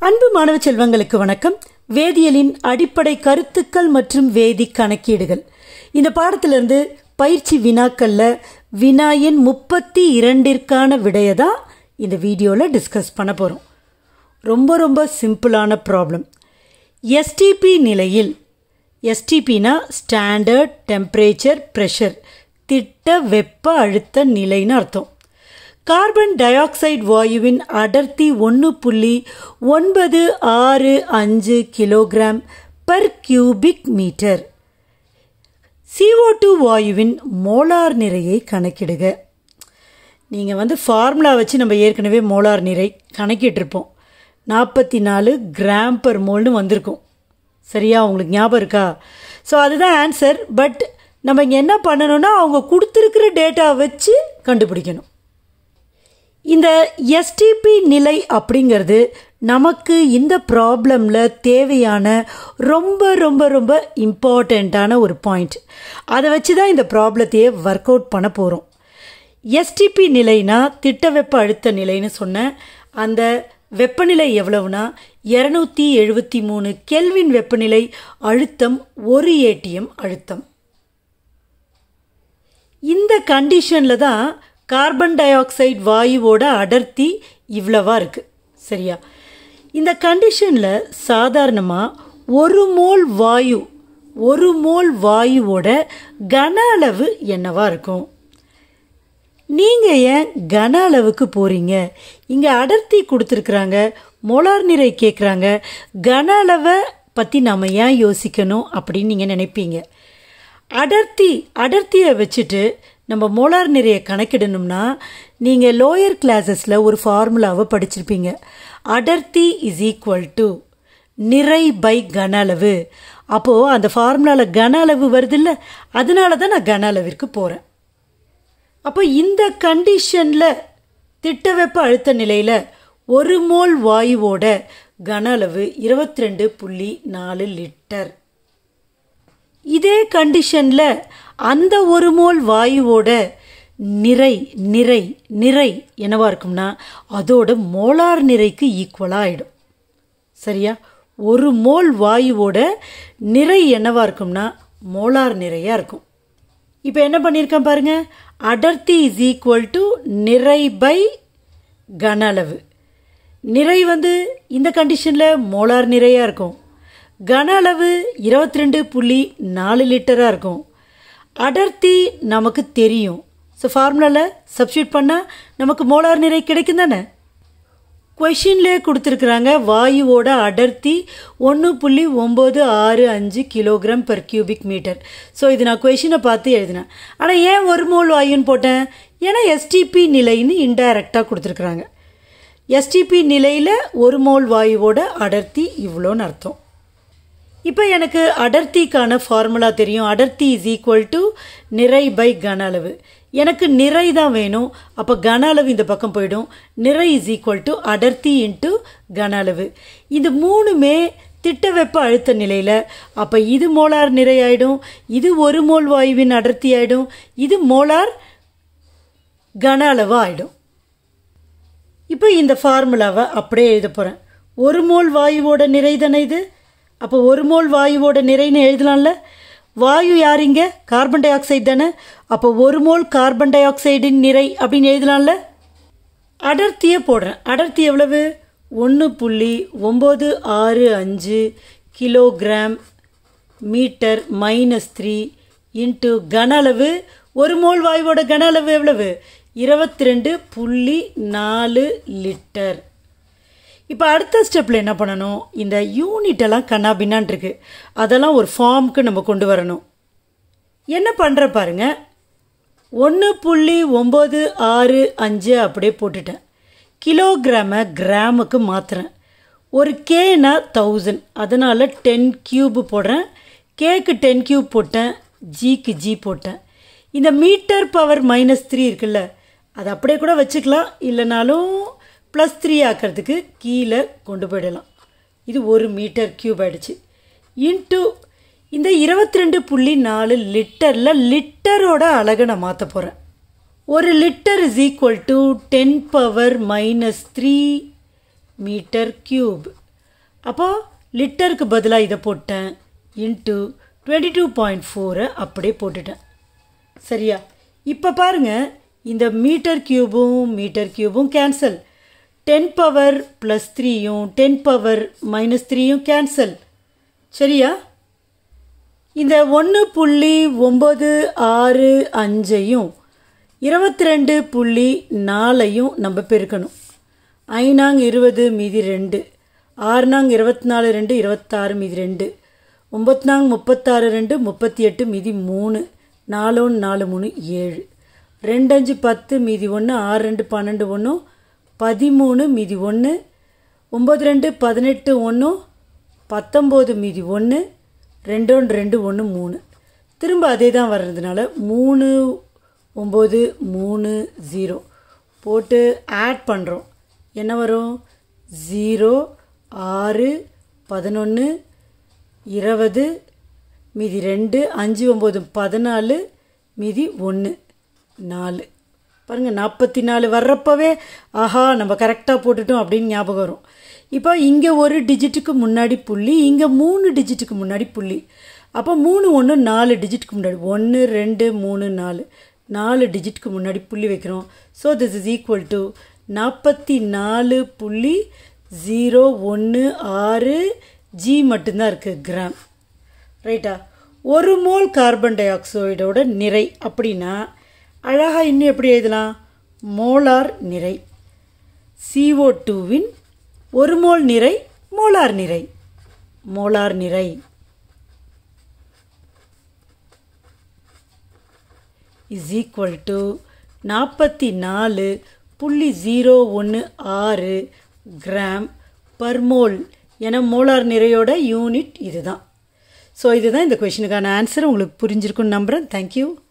அன்பு மாணவ செல்வங்களுக்கு வணக்கம். வேதியியலின் அடிப்படை கருத்துக்கள் மற்றும் வேதி கணக்கீடுகள் இந்த பாடத்திலிருந்து பயிற்சி வினாக்கள்ல வினா எண் 32ற்கான விடையை தான் இந்த வீடியோவில் டிஸ்கஸ் பண்ண போகிறோம். ரொம்ப சிம்பிளான ப்ராப்ளம். எஸ்டிபி நிலையில், எஸ்டிபினா ஸ்டாண்டர்ட் டெம்பரேச்சர் ப்ரெஷர், திட்ட வெப்ப அழுத்த நிலைன்னு அர்த்தம். கார்பன் டை ஆக்சைடு வாயுவின் அடர்த்தி 1.965 kilogram per cubic metre. CO2 வாயுவின் மோலார் நிறையை கணக்கிடுக. நீங்கள் ஃபார்முலா வச்சு நம்ம ஏற்கனவே மோலார் நிறை கணக்கிட்டிருப்போம். 44 கிராம் பர் மோல்னு வந்திருக்கும். சரியா, உங்களுக்கு ஞாபகம் இருக்கா? ஸோ அதுதான் ஆன்சர். பட் நம்ம இங்கே என்ன பண்ணணும்னா அவங்க கொடுத்துருக்கிற டேட்டா வச்சு கண்டுபிடிக்கணும். இந்த எஸ்டிபி நிலை அப்படிங்கிறது நமக்கு இந்த ப்ராப்ளமில் தேவையான ரொம்ப இம்பார்ட்டண்ட்டான ஒரு பாயிண்ட். அதை வச்சு தான் இந்த ப்ராப்ளத்தையே ஒர்க் அவுட் பண்ண போகிறோம். எஸ்டிபி நிலைனா திட்ட வெப்ப அழுத்த நிலைன்னு சொன்ன அந்த வெப்பநிலை எவ்வளவுனா 273 கெல்வின் வெப்பநிலை அழுத்தம் 1 ATM அழுத்தம். இந்த கண்டிஷனில் தான் கார்பன் டை ஆக்சைடு வாயுவோட அடர்த்தி இவ்வளவா இருக்குது. சரியா, இந்த கண்டிஷனில் சாதாரணமாக ஒரு மோல் வாயுவோட கன அளவு என்னவா இருக்கும்? நீங்கள் ஏன் கன அளவுக்கு போகிறீங்க? இங்கே அடர்த்தி கொடுத்துருக்குறாங்க, மோலார் நிறை கேட்குறாங்க, கன அளவை பற்றி நம்ம ஏன் யோசிக்கணும் அப்படின்னு நீங்கள் நினைப்பீங்க. அடர்த்தியை வச்சுட்டு நம்ம மோலார் நிறையை கணக்கிடணும்னா நீங்கள் லோயர் கிளாஸஸில் ஒரு ஃபார்முலாவை படிச்சிருப்பீங்க. அடர்த்தி இஸ் ஈக்குவல் டு நிறை பை கன அளவு. அப்போது அந்த ஃபார்முலாவில் கன அளவு வருது இல்லை, அதனால தான் நான் கன அளவிற்கு போகிறேன். அப்போ இந்த கண்டிஷனில் திட்ட வெப்ப அழுத்த நிலையில் ஒரு மோல் வாயுவோட கன அளவு 22.4 லிட்டர். இதே கண்டிஷனில் அந்த ஒரு மோல் வாயுவோட நிறை என்னவா இருக்கும்னா அதோட மோலார் நிறைக்கு ஈக்குவலாக ஆகிடும். சரியா, ஒரு மோல் வாயுவோட நிறை என்னவா இருக்கும்னா மோலார் நிறையாக இருக்கும். இப்போ என்ன பண்ணியிருக்கேன் பாருங்க, அடர்த்தி இஸ் ஈக்குவல் டு நிறை பை கன அளவு. நிறை இந்த கண்டிஷனில் மோலார் நிறையாக இருக்கும். கன அளவு 22.4 லிட்டராக இருக்கும். அடர்த்தி நமக்கு தெரியும். ஸோ ஃபார்முலாவில் சப்ஸ்டியூட் பண்ணால் நமக்கு மோலார் நிறை கிடைக்கும் தானே. கொஷின்லேயே கொடுத்துருக்குறாங்க வாயுவோட அடர்த்தி 1.965 kilogram per cubic metre. So இது நான் கொஷினை பார்த்து எழுதினேன். ஆனால் ஏன் ஒரு மோல் வாயுன்னு போட்டேன்? ஏன்னா எஸ்டிபி நிலைன்னு இன்டைரக்டாக கொடுத்துருக்குறாங்க. எஸ்டிபி நிலையில் ஒரு மோல் வாயுவோட அடர்த்தி இவ்வளோன்னு அர்த்தம். இப்போ எனக்கு அடர்த்திக்கான ஃபார்முலா தெரியும். அடர்த்தி இஸ் ஈக்குவல் டு நிறை பை கன அளவு. எனக்கு நிறை தான் வேணும். அப்போ கன அளவு இந்த பக்கம் போயிடும். நிறை இஸ் ஈக்குவல் டு அடர்த்தி இன்ட்டு கன அளவு. இது மூணுமே திட்ட வெப்ப அழுத்த நிலையில். அப்போ இது மோலார் நிறை ஆகிடும், இது ஒரு மோல் வாயுவின் அடர்த்தி ஆகிடும், இது மோலார் கன அளவு ஆகிடும். இப்போ இந்த ஃபார்முலாவை அப்படியே எழுத போகிறேன். ஒரு மோல் வாயுவோட நிறை தானே இது. அப்போ ஒரு மோல் வாயுவோட நிறைன்னு எழுதலாம்ல. வாயு யார் இங்கே? கார்பன் டை ஆக்சைடு தானே. அப்போ ஒரு மோல் கார்பன் டை ஆக்சைடின் நிறை அப்படின்னு எழுதலாம்ல. அடர்த்தியை போடுறேன். அடர்த்தி எவ்வளவு? 1.965 கிலோகிராம் மீட்டர் -3 இன்ட்டு கன அளவு. ஒரு மோல் வாயுவோட கன அளவு எவ்வளவு? 22.4 லிட்டர். இப்போ அடுத்த ஸ்டெப்பில் என்ன பண்ணணும்? இந்த யூனிட்டெல்லாம் கண்ணாபின்னான் இருக்கு, அதெல்லாம் ஒரு ஃபார்முக்கு நம்ம கொண்டு வரணும். என்ன பண்ணுற பாருங்க, 1.965 அப்படியே போட்டுட்டேன். கிலோகிராமை கிராமுக்கு மாற்றுறேன். ஒரு கேனா 1000, அதனால் 10 கியூப் போடுறேன். கேக்கு 10 கியூப் போட்டேன், ஜிக்கு ஜி போட்டேன். இந்த மீட்டர் பவர் -3 இருக்குல்ல, அது அப்படியே கூட வச்சுக்கலாம், இல்லைனாலும் +3 ஆக்கிறதுக்கு கீழே கொண்டு போயிடலாம். இது 1 மீட்டர் கியூப் ஆகிடுச்சு. இன்ட்டு இந்த 22.4 லிட்டரில் லிட்டரோட அலகை நான் மாற்ற போகிறேன். ஒரு litre is equal to 10⁻³ metre cube. அப்போது லிட்டருக்கு பதிலாக இதை போட்டேன் இன்ட்டு 22.4 அப்படியே போட்டுட்டேன். சரியா? இப்போ பாருங்கள், இந்த மீட்டர் க்யூபும் கேன்சல். 10 பவர் ப்ளஸ் 3யும் 10 பவர் மைனஸ் 3யும் கேன்சல். சரியா? இந்த 1.965ஐயும் 22.4ஐயும் நம்ம பெருக்கணும். 5 20 மீதி 2, 6 24 2 26 மீதி 2, 9 36 2 38 மீதி 3, 4 4 3 7, 2 5 10 மீதி 1, 6 2 12 1, 13 மீதி 1, 9 2 18 1, 19 மீதி 1, 2 2 1 3. திரும்ப அதே தான் வர்றதுனால 3 9 3 0 போட்டு ஆட் பண்ணுறோம். என்ன வரும்? 0 6 11 20 மீதி 2, 5 9 14 மீதி 1 4. பாருங்கள், 44 வர்றப்பவே ஆஹா நம்ம கரெக்டாக போட்டுட்டோம் அப்படின்னு ஞாபகம் வரும். இப்போ இங்கே ஒரு டிஜிட்டுக்கு முன்னாடி புள்ளி, இங்கே 3 டிஜிட்டுக்கு முன்னாடி புள்ளி. அப்போ 3 1 4 டிஜிட்டுக்கு முன்னாடி 1 2 3 4 4 டிஜிட்டுக்கு முன்னாடி புள்ளி வைக்கிறோம். So this is equal to 44.016 G மட்டும்தான் இருக்குது, கிராம். ரைட்டா? 1 மோல் கார்பன் டை ஆக்சைடோட நிறை அப்படின்னா அழகாக இன்னும் எப்படி எழுதலாம்? மோலார் நிறை. CO2வின் 1 மோல் நிறை மோலார் நிறை. மோலார் நிறை is equal to 44.016 gram per mole. ஏன்னா மோலார் நிறையோட யூனிட் இதுதான். ஸோ இதுதான் இந்த கொஷினுக்கான ஆன்சர். உங்களுக்கு புரிஞ்சிருக்குன்னு நம்புகிறேன். தேங்க்யூ.